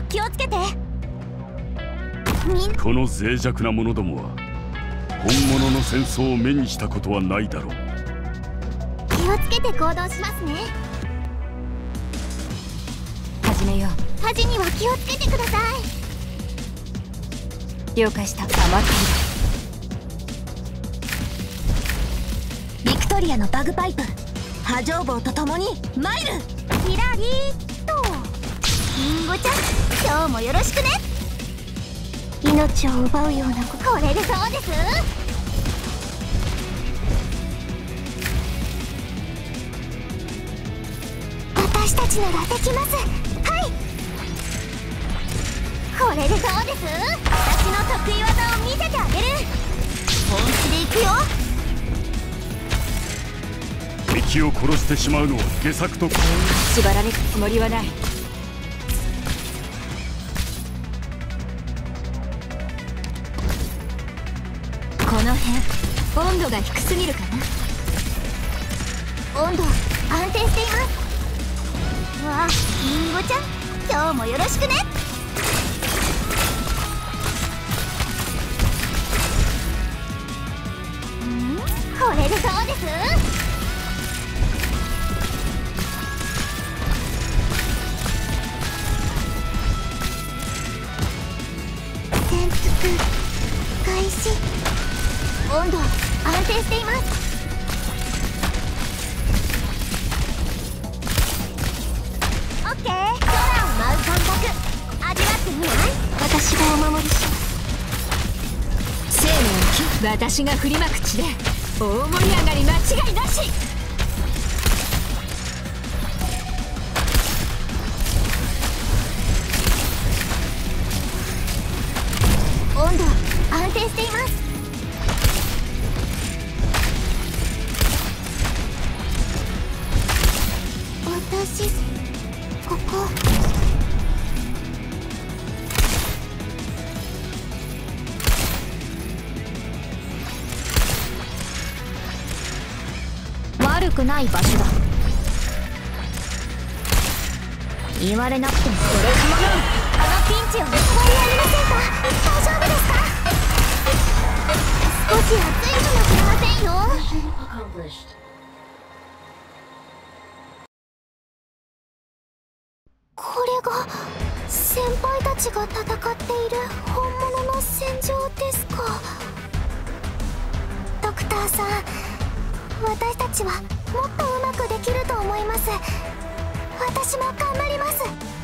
気をつけて。 この脆弱な者どもは本物の戦争を目にしたことはないだろう。 気をつけて行動しますね。始めよう。火事には気をつけてください。了解した。余っている。ビクトリアのバグパイプ波状棒とともにマイル。キラリーっと。リンゴちゃん、今日もよろしくね。命を奪うようなこれでそうです。私たちならできます。はい、これでそうです。私の得意技を見せてあげる。本気でいくよ。 敵を殺してしまうのは下策と。 縛られるつもりはない。この辺温度が低すぎるかな。温度安定しています。わあ、リンゴちゃん、今日もよろしくね。これでそうです。潜伏開始。温度安定しています。オッケー。空を舞う感覚味わってみない？私がお守りします。生命の木、私が振りまく地で大盛り上がり間違いなし。温度安定しています。私ここ悪くない場所だ。言われなくてもそれかも。あのピンチを終わりありませんか？大丈夫ですか？少し暑いかもしれませんよ。これが先輩たちが戦っている本物の戦場ですか？ドクターさん、私たちはもっとうまくできると思います。私も頑張ります。